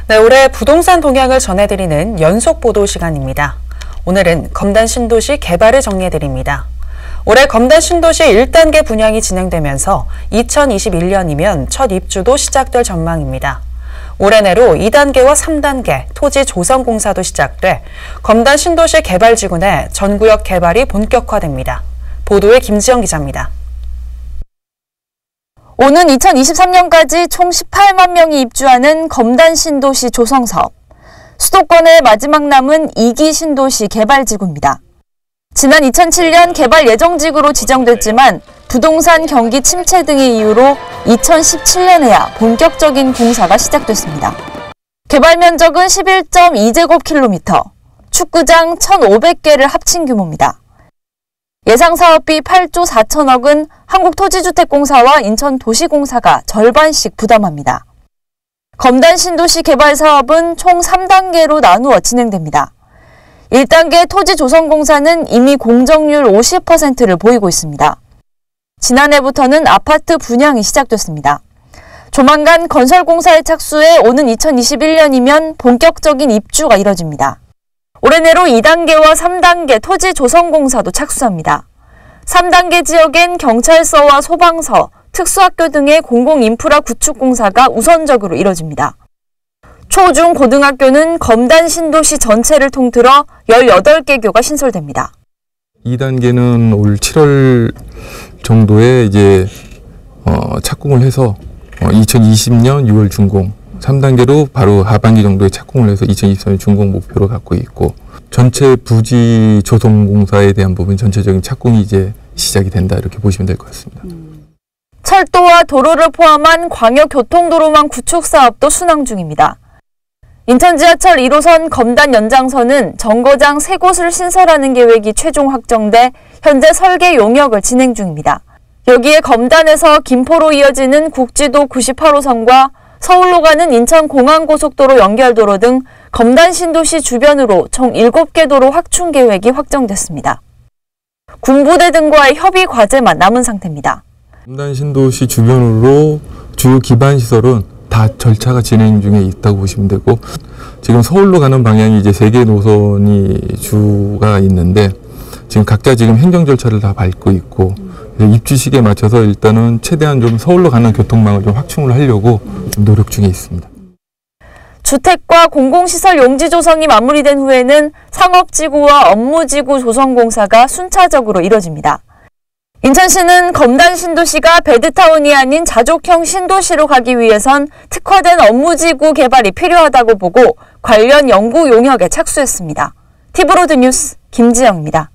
네, 올해 부동산 동향을 전해드리는 연속 보도 시간입니다. 오늘은 검단 신도시 개발을 정리해드립니다. 올해 검단 신도시 1단계 분양이 진행되면서 2021년이면 첫 입주도 시작될 전망입니다. 올해 내로 2단계와 3단계 토지 조성 공사도 시작돼 검단 신도시 개발지구 내 전구역 개발이 본격화됩니다. 보도에 김지영 기자입니다. 오는 2023년까지 총 18만 명이 입주하는 검단 신도시 조성 사업. 수도권의 마지막 남은 2기 신도시 개발지구입니다. 지난 2007년 개발 예정지구로 지정됐지만 부동산 경기 침체 등의 이유로 2017년에야 본격적인 공사가 시작됐습니다. 개발 면적은 11.2제곱킬로미터, 축구장 1,500개를 합친 규모입니다. 예상 사업비 8조 4천억은 한국토지주택공사와 인천도시공사가 절반씩 부담합니다. 검단 신도시 개발 사업은 총 3단계로 나누어 진행됩니다. 1단계 토지조성공사는 이미 공정률 50%를 보이고 있습니다. 지난해부터는 아파트 분양이 시작됐습니다. 조만간 건설공사에 착수해 오는 2021년이면 본격적인 입주가 이뤄집니다. 올해 내로 2단계와 3단계 토지조성공사도 착수합니다. 3단계 지역엔 경찰서와 소방서, 특수학교 등의 공공인프라 구축 공사가 우선적으로 이뤄집니다. 초, 중, 고등학교는 검단 신도시 전체를 통틀어 18개교가 신설됩니다. 2단계는 올 7월 정도에 이제 착공을 해서 2020년 6월 준공, 3단계로 바로 하반기 정도에 착공을 해서 2024년 준공 목표로 갖고 있고, 전체 부지 조성공사에 대한 부분 전체적인 착공이 이제 시작이 된다, 이렇게 보시면 될 것 같습니다. 철도와 도로를 포함한 광역교통도로망 구축 사업도 순항 중입니다. 인천 지하철 1호선 검단 연장선은 정거장 3곳을 신설하는 계획이 최종 확정돼 현재 설계 용역을 진행 중입니다. 여기에 검단에서 김포로 이어지는 국지도 98호선과 서울로 가는 인천공항고속도로 연결도로 등 검단 신도시 주변으로 총 7개 도로 확충 계획이 확정됐습니다. 군부대 등과의 협의 과제만 남은 상태입니다. 검단 신도시 주변으로 주요 기반 시설은 다 절차가 진행 중에 있다고 보시면 되고, 지금 서울로 가는 방향이 이제 3개 노선이 주가 있는데 지금 각자 지금 행정 절차를 다 밟고 있고, 입주 시기에 맞춰서 일단은 최대한 좀 서울로 가는 교통망을 좀 확충을 하려고 좀 노력 중에 있습니다. 주택과 공공시설 용지 조성이 마무리된 후에는 상업지구와 업무지구 조성공사가 순차적으로 이뤄집니다. 인천시는 검단 신도시가 베드타운이 아닌 자족형 신도시로 가기 위해선 특화된 업무지구 개발이 필요하다고 보고 관련 연구 용역에 착수했습니다. 티브로드 뉴스 김지영입니다.